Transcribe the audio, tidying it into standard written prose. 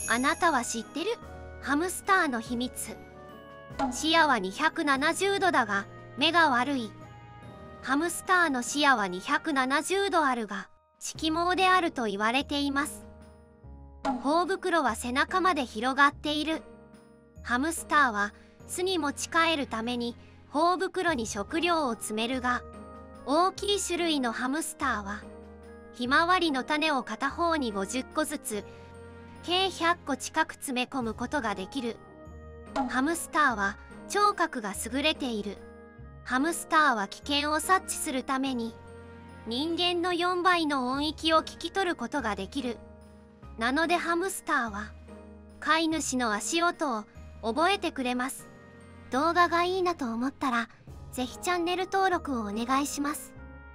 あなたは知ってる？ハムスターの秘密。視野は270度だが目が悪い。ハムスターの視野は270度あるが色盲であると言われています。頬袋は背中まで広がっている。ハムスターは巣に持ち帰るために頬袋に食料を詰めるが、大きい種類のハムスターはひまわりの種を片方に50個ずつ計100個近く詰め込むことができる。ハムスターは聴覚が優れている。ハムスターは危険を察知するために人間の4倍の音域を聞き取ることができる。なのでハムスターは飼い主の足音を覚えてくれます。動画がいいなと思ったらぜひチャンネル登録をお願いします。